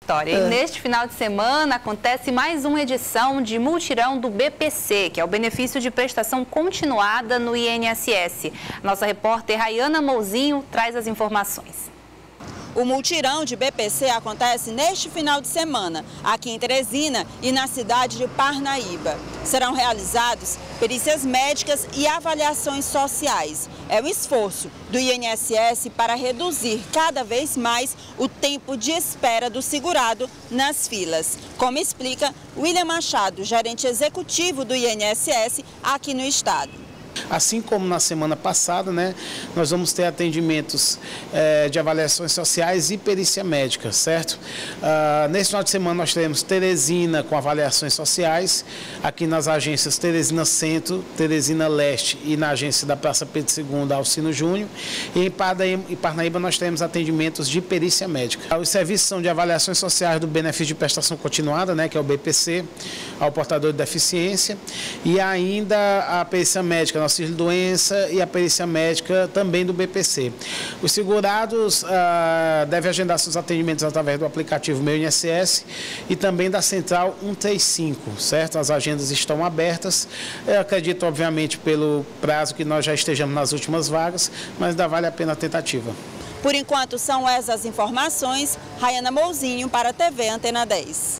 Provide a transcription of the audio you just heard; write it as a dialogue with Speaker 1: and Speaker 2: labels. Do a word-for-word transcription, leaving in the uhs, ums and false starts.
Speaker 1: Vitória. E neste final de semana acontece mais uma edição de Multirão do B P C, que é o benefício de prestação continuada no I N S S. Nossa repórter Rayana Mouzinho traz as informações.
Speaker 2: O multirão de B P C acontece neste final de semana, aqui em Teresina e na cidade de Parnaíba. Serão realizados perícias médicas e avaliações sociais. É o esforço do I N S S para reduzir cada vez mais o tempo de espera do segurado nas filas, como explica William Machado, gerente executivo do I N S S aqui no estado.
Speaker 3: Assim como na semana passada, né, nós vamos ter atendimentos é, de avaliações sociais e perícia médica, certo? Ah, nesse final de semana nós teremos Teresina com avaliações sociais, aqui nas agências Teresina Centro, Teresina Leste e na agência da Praça Pedro segundo, Alcino Júnior. E em Parnaíba, em Parnaíba nós teremos atendimentos de perícia médica. Os serviços são de avaliações sociais do benefício de prestação continuada, né, que é o B P C, ao portador de deficiência, e ainda a perícia médica, auxílio de doença e a perícia médica também do B P C. Os segurados ah, devem agendar seus atendimentos através do aplicativo Meu I N S S e também da Central cento e trinta e cinco, certo? As agendas estão abertas. Eu acredito, obviamente, pelo prazo que nós já estejamos nas últimas vagas, mas ainda vale a pena a tentativa.
Speaker 2: Por enquanto, são essas informações. Rayana Mouzinho para a T V Antena dez.